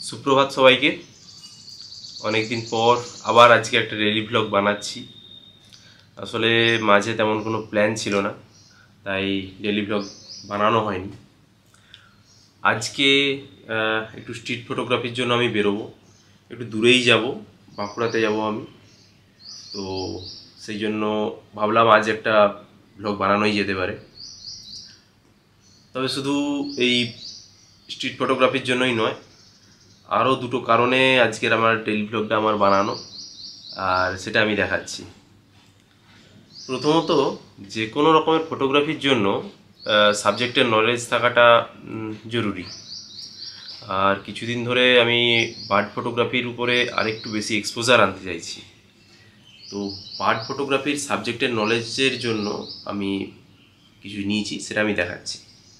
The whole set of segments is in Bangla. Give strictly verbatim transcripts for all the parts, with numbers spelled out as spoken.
সুপ্রভাত সবাইকে। অনেক দিন পর আবার আজকে একটা ডেইলি ব্লগ বানাচ্ছি। আসলে মাঝে তেমন কোনো প্ল্যান ছিল না, তাই ডেইলি ব্লগ বানানো হয়নি। আজকে একটু স্ট্রিট ফটোগ্রাফির জন্য আমি বেরোবো, একটু দূরেই যাব, বাঁকুড়াতে যাব আমি। তো সেই জন্য ভাবলাম আজ একটা ব্লগ বানানোই যেতে পারে। তবে শুধু এই স্ট্রিট ফটোগ্রাফির জন্যই নয়, আরও দুটো কারণে আজকের আমার ডেইলি ব্লগটা আমার বানানো, আর সেটা আমি দেখাচ্ছি। প্রথমত, যে কোনো রকমের ফটোগ্রাফির জন্য সাবজেক্টের নলেজ থাকাটা জরুরি। আর কিছুদিন ধরে আমি বার্ড ফটোগ্রাফির উপরে আরেকটু বেশি এক্সপোজার আনতে চাইছি। তো বার্ড ফটোগ্রাফির সাবজেক্টের নলেজের জন্য আমি কিছু নিয়েছি, সেটা আমি দেখাচ্ছি।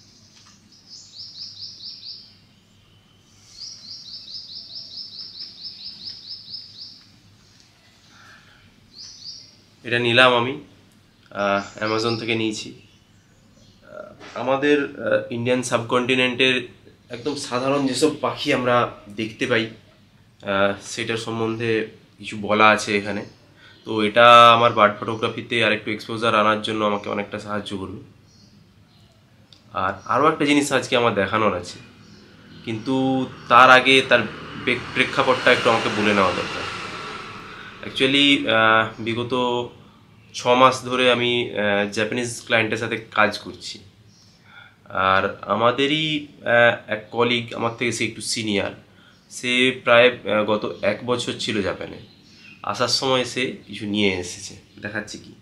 এটা নিলাম আমি অ্যামাজন থেকে নিয়েছি। আমাদের ইন্ডিয়ান সাবকন্টিনেন্টের একদম সাধারণ যেসব পাখি আমরা দেখতে পাই সেটার সম্বন্ধে কিছু বলা আছে এখানে। তো এটা আমার বার্ড ফটোগ্রাফিতে আরেকটু এক্সপোজার আনার জন্য আমাকে অনেকটা সাহায্য করবে। আর আরও একটা জিনিস আজকে আমার দেখানোর আছে, কিন্তু তার আগে তার প্রেক্ষাপটটা একটু আমাকে বলে নেওয়া দরকার। অ্যাকচুয়ালি বিগত ছ মাস ধরে আমি জাপানিজ ক্লায়েন্টের সাথে কাজ করছি। আর আমাদেরই এক কলিগ, আমার থেকে সে একটু সিনিয়র, সে প্রায় গত এক বছর ছিল জাপানে। আসার সময় সে কিছু নিয়ে এসেছে, দেখাচ্ছি কি।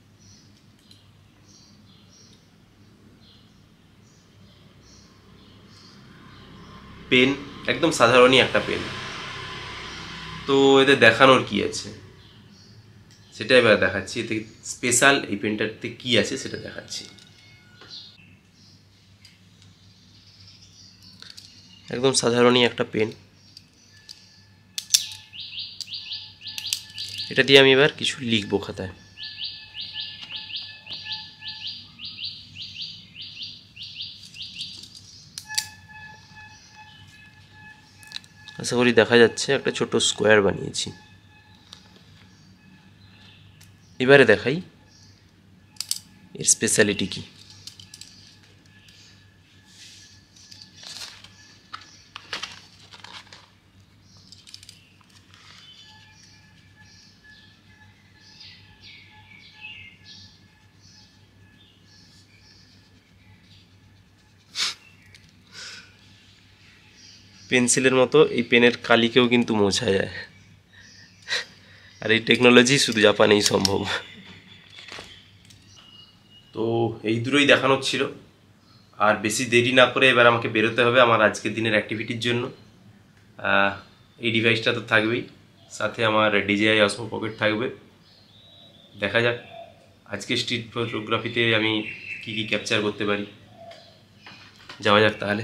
পেন, একদম সাধারণই একটা পেন। তো এতে দেখানোর কি আছে সেটা এবার দেখাচ্ছি। এতে স্পেশাল এই পেনটাতে কি আছে সেটা দেখাচ্ছি। একদম সাধারণই একটা পেন। এটা দিয়ে আমি এবার কিছু লিখবো খাতায়। আশা করি দেখা যাচ্ছে, একটা ছোট স্কোয়ার বানিয়েছি। এবারে দেখাই এর স্পেশালিটি কি। পেন্সিলের মতো এই পেনের কালিকেও কিন্তু মোছা যায়, আর এই টেকনোলজি শুধু জাপানেই সম্ভব। তো এই দুটোই দেখানোর ছিল। আর বেশি দেরি না করে এবার আমাকে বেরোতে হবে আমার আজকের দিনের অ্যাক্টিভিটির জন্য। এই ডিভাইসটা তো থাকবেই, সাথে আমার ডিজিআই অসমো পকেট থাকবে। দেখা যাক আজকে স্ট্রিট ফটোগ্রাফিতে আমি কি কি ক্যাপচার করতে পারি। যাওয়া যাক তাহলে।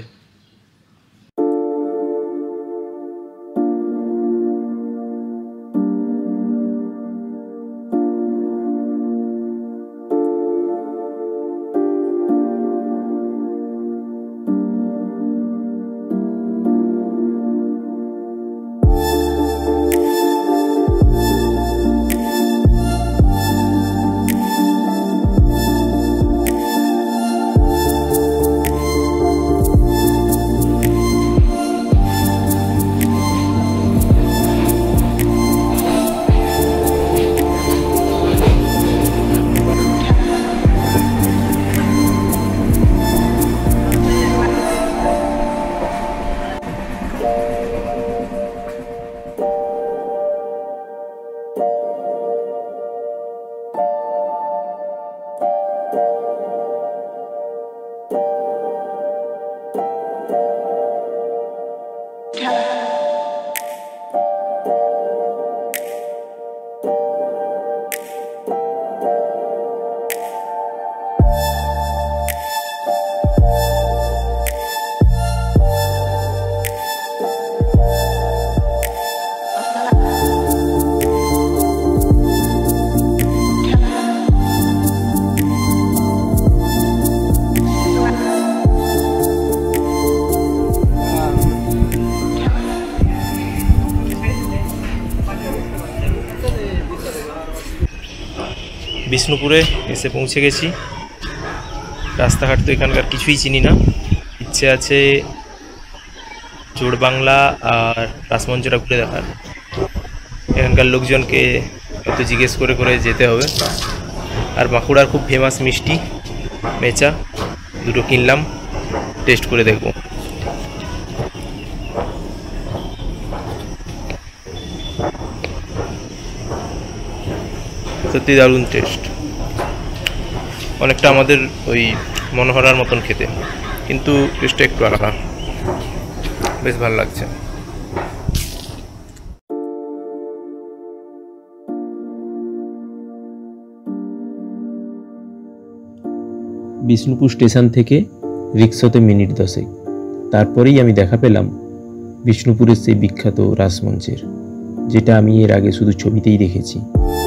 বিষ্ণুপুরে এসে পৌঁছে গেছি। রাস্তাঘাট তো এখানকার কিছুই চিনি না, ইচ্ছে আছে জোড় বাংলা আর রাসমঞ্চটা ঘুরে দেখার। এখানকার লোকজনকে একটু জিজ্ঞেস করে করে যেতে হবে। আর বাঁকুড়ার খুব ফেমাস মিষ্টি মেচা দুটো কিনলাম, টেস্ট করে দেখব। সত্যি দারুণ টেস্ট, অনেকটা আমাদের ওই মনোহরার মতন খেতে, কিন্তু টেস্টটা একটু আলাদা, বেশ ভালো লাগছে। বিষ্ণুপুর স্টেশন থেকে রিক্সাতে মিনিট দশেক, তারপরেই আমি দেখা পেলাম বিষ্ণুপুরের সেই বিখ্যাত রাসমঞ্চের, যেটা আমি এর আগে শুধু ছবিতেই দেখেছি।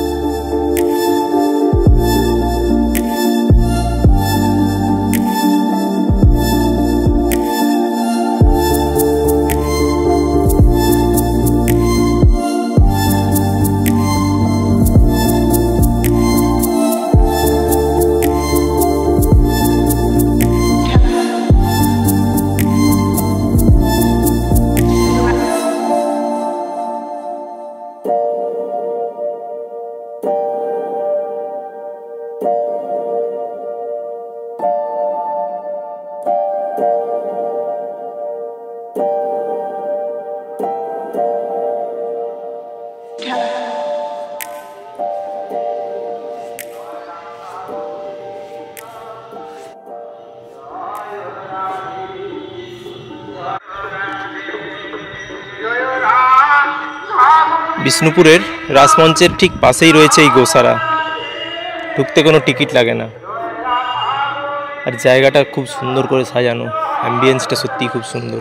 বিষ্ণুপুরের রাসমঞ্চের ঠিক পাশেই রয়েছে এই গোসারা, ঢুকতে কোনো টিকিট লাগে না। আর জায়গাটা খুব সুন্দর করে সাজানো, অ্যাম্বিয়েন্সটা সত্যিই খুব সুন্দর।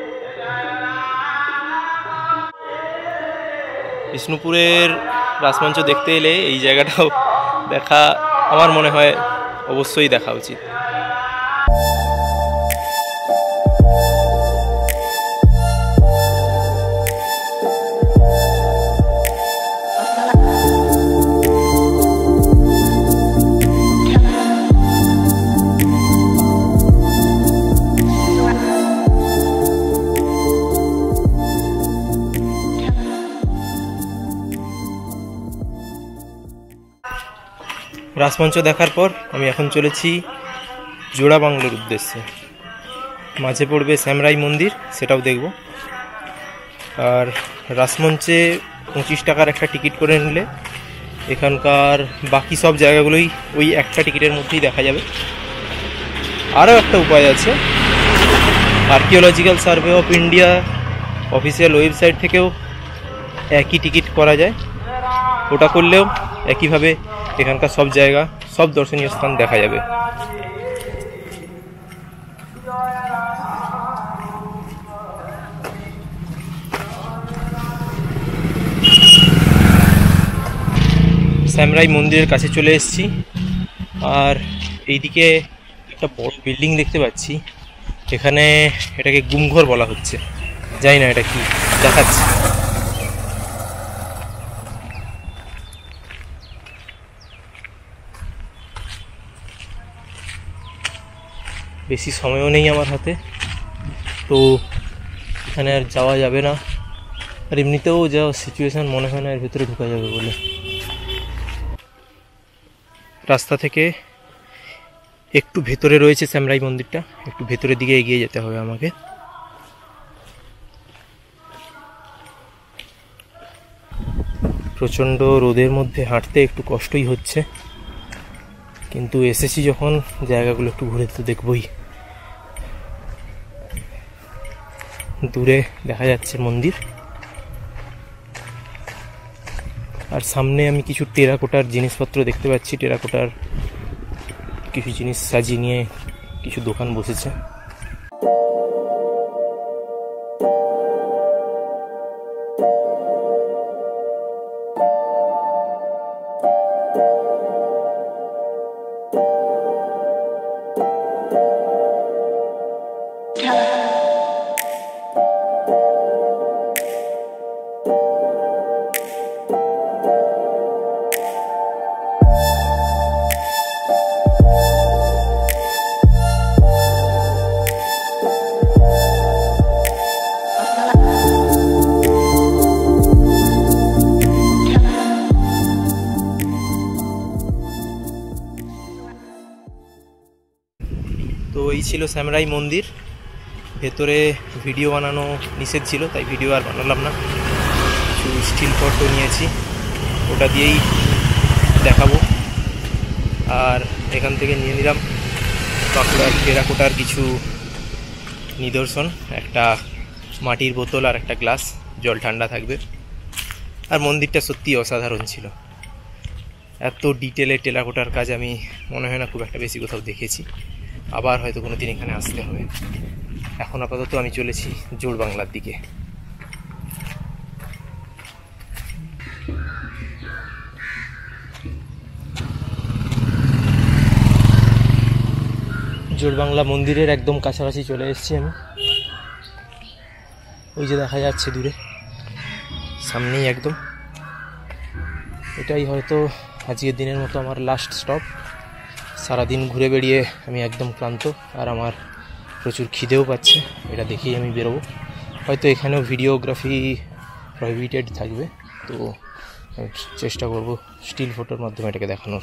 বিষ্ণুপুরের রাসমঞ্চ দেখতে এলে এই জায়গাটাও দেখা আমার মনে হয় অবশ্যই দেখা উচিত। রাসমঞ্চ দেখার পর আমি এখন চলেছি জোড়া বাংলার উদ্দেশ্যে। মাঝে পড়বে শ্যামরাই মন্দির, সেটাও দেখব। আর রাসমঞ্চে পঁচিশ টাকার একটা টিকিট করে নিলে এখানকার বাকি সব জায়গাগুলোই ওই একটা টিকিটের মধ্যেই দেখা যাবে। আরও একটা উপায় আছে, archaeological survey of India official website থেকেও একই টিকিট করা যায়। ওটা করলেও একইভাবে এখানকার সব জায়গা, সব দর্শনীয় স্থান দেখা যাবে। শ্যামরাই মন্দিরের কাছে চলে এসেছি। আর এইদিকে একটা বড় বিল্ডিং দেখতে পাচ্ছি, এখানে এটাকে গুমঘর বলা হচ্ছে, জানি না এটা কি, দেখাচ্ছি। বেশি সময়ও নেই আমার হাতে, তো এখানে আর যাওয়া যাবে না। আর এমনিতেও যা সিচুয়েশান, মনে হয় না এর ভিতরে ঢোকা যাবে বলে। রাস্তা থেকে একটু ভেতরে রয়েছে শ্যামরাই মন্দিরটা, একটু ভেতরের দিকে এগিয়ে যেতে হবে আমাকে। প্রচণ্ড রোদের মধ্যে হাঁটতে একটু কষ্টই হচ্ছে, কিন্তু এসেছি যখন, জায়গাগুলো একটু ঘুরে তো দেখবই। দূরে দেখা যাচ্ছে মন্দির, আর সামনে আমি কিছু টেরাকোটার জিনিসপত্র দেখতে পাচ্ছি। টেরাকোটার কিছু জিনিস সাজিয়ে নিয়ে কিছু দোকান বসেছে। ছিল স্যামরাই মন্দির, ভেতরে ভিডিও বানানো নিষেধ ছিল, তাই ভিডিও আর বানালাম না। কিছু স্টিল ফটো নিয়েছি, ওটা দিয়েই দেখাবো। আর এখান থেকে নিয়ে নিলাম বাঁকুড়ার টেরাকোটার কিছু নিদর্শন, একটা মাটির বোতল আর একটা গ্লাস, জল ঠান্ডা থাকবে। আর মন্দিরটা সত্যি অসাধারণ ছিল, এত ডিটেলে টেরাকোটার কাজ আমি মনে হয় না খুব একটা বেশি কোথাও দেখেছি। আবার হয়তো কোনো দিন এখানে আসতে হবে। এখন আপাতত আমি চলেছি জোড় বাংলার দিকে। জোড় বাংলা মন্দিরের একদম কাছাকাছি চলে এসেছি আমি। ওই যে দেখা যাচ্ছে দূরে, সামনেই একদম। এটাই হয়তো আজকের দিনের মতো আমার লাস্ট স্টপ। সারাদিন ঘুরে বেড়িয়ে আমি একদম ক্লান্ত, আর আমার প্রচুর খিদেও পাচ্ছে। এটা দেখেই আমি বেরোবো। হয়তো এখানেও ভিডিওগ্রাফি প্রহিবিটেড থাকবে, তো চেষ্টা করব স্টিল ফটোর মাধ্যমে এটাকে দেখানোর।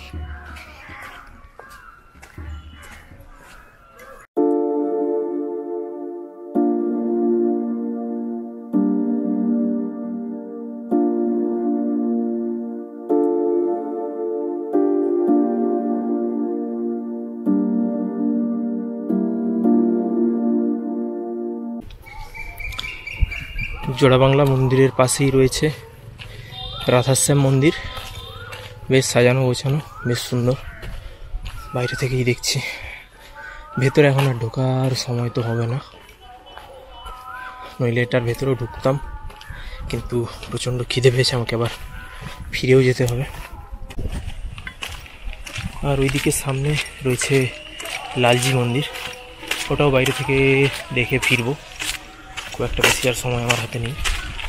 জোড়া বাংলা মন্দিরের পাশেই রয়েছে রাধাশ্যাম মন্দির, বেশ সাজানো গোছানো, বেশ সুন্দর। বাইরে থেকেই দেখছি, ভেতরে এখন আর ঢোকার সময় তো হবে না, নইলে এটার ভেতরেও ঢুকতাম, কিন্তু প্রচণ্ড খিদে পেয়েছে, আমাকে আবার ফিরেও যেতে হবে। আর ওইদিকে সামনে রয়েছে লালজি মন্দির, ওটাও বাইরে থেকে দেখে ফিরবো। খুব একটা বেশি আর সময় আমার হাতে নেই।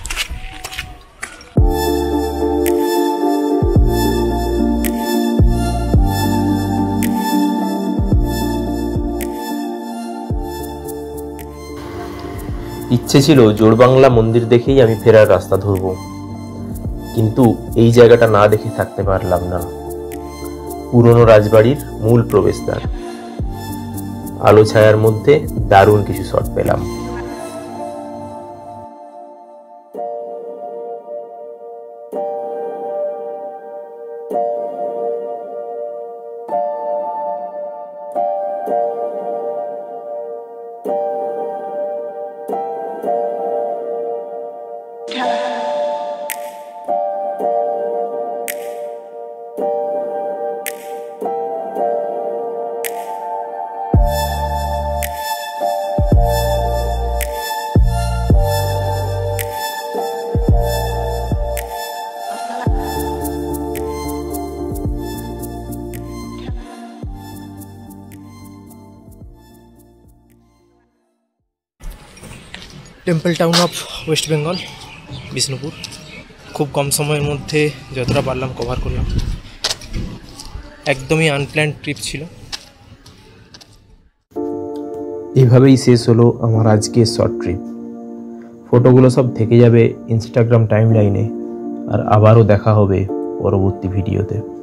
ইচ্ছে ছিল জোড় বাংলা মন্দির দেখেই আমি ফেরার রাস্তা ধরব, কিন্তু এই জায়গাটা না দেখে থাকতে পারলাম না। পুরনো রাজবাড়ির মূল প্রবেশদ্বার, আলো ছায়ার মধ্যে দারুণ কিছু শট পেলাম। Temple town of West Bengal, Bishnupur. খুব কম সময়ের মধ্যে যতটা পারলাম কভার করলাম। একদমই আনপ্ল্যান্ড ট্রিপ ছিল। এভাবেই শেষ হলো আমার আজকের শর্ট ট্রিপ। ফটোগুলো সব থেকে যাবে ইনস্টাগ্রাম টাইমলাইনে, আর আবারও দেখা হবে পরবর্তী ভিডিওতে।